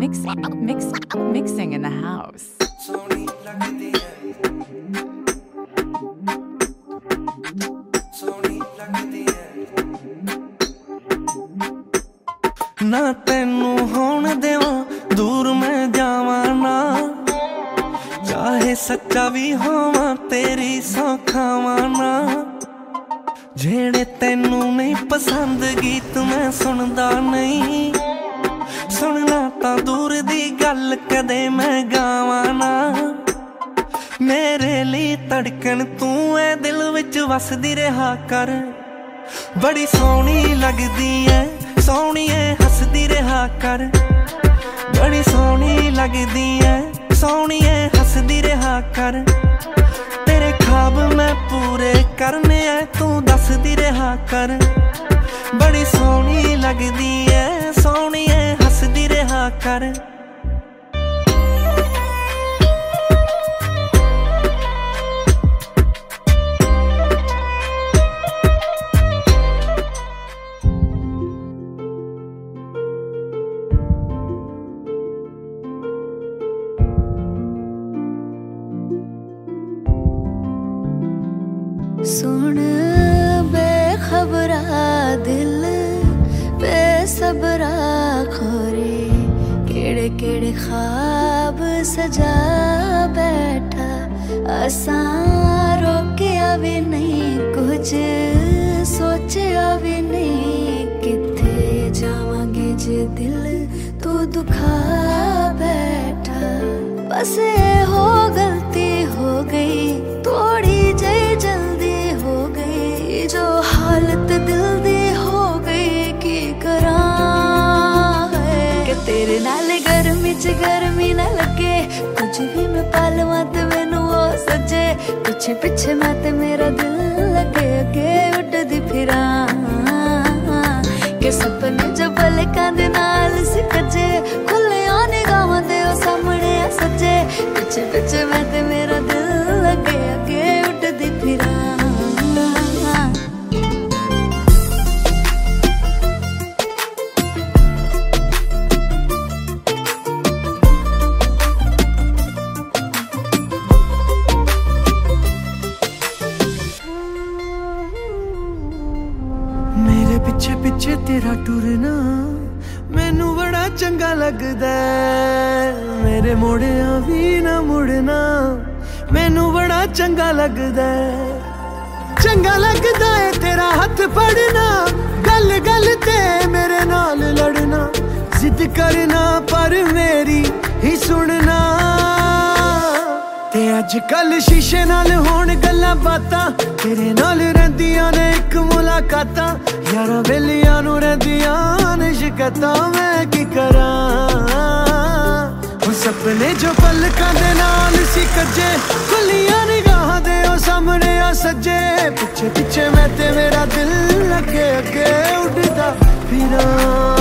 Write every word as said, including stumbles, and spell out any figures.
mix, mix, mixing in the house. ना तेनू होण देवां दूर मैं जावां ना, चाहे सच्चा भी होवां तेरी सौ खावां ना। जेड़े तेनू नहीं पसंद गीत मैं सुनदा नहीं, सुनना तां दूर दी गल कदे मैं गावां ना। मेरे लिए धड़कन तू है दिल विच वसदी रहा कर, बड़ी सोहनी लगदी है सोहणीए हसदी रहा कर। बड़ी सोहनी लगदी है सोहणीए हसदी रहा कर। तेरे ख्वाब मैं पूरे करने है तू दसदी रहा कर। बड़ी सोहनी लगदी है सोहणीए हसदी रहा कर। सुन बेखबरा दिल बेसबरा खोरे, केड़े केड़े ख्वाब सजा बैठा। असा रोकिया भी नहीं कुछ सोचिया भी नहीं, किथे जावांगे जे दिल तू दुखा बैठा। बस ये हो गलती हो गई थोड़ी जई जल्दी हो गई, जो हालत दिल दी हो गई की करा है। कि तेरे नाल गर्मी च गर्मी न लगे, कुछ भी मैं पालवा ते मैनू वो सजे। पिछे पिछे मैं ते मेरा दिल लगे अगे उड़दी फिरा, के सपने जो पलकां दे नाल सिकजे। खुलिया निगाहां दे ओ सामने आ सजे, पिछे पिछे मैं ते मेरा दिल लगे अगे उड़दी फिरा। मेरे पिछे पिछे तेरा टुरना मैनू बड़ा चंगा लगदा है। मेरे मोड़िया भी ना मुड़ना मैनू बड़ा चंगा लगदा है। चंगा लगदा है तेरा हथ फड़ना, गल गल ते मेरे नाल लड़ना। जिद करना पर मेरी ही सुनना, ते अजकल शीशे नाल होण गल्लां बातां, तेरे नाल रहिंदियां ने इक मुलाकातां। यारां वेलियां नूं रहिंदियां ने शिकायतां, मैं की करां। हुण सपने जो पलकां दे नाल सी कजे, खुलियां निगाहां दे ओ सामने आ सजे। पिछे पिछे मैं ते मेरा दिल लगे अगे उड़दा फिरां।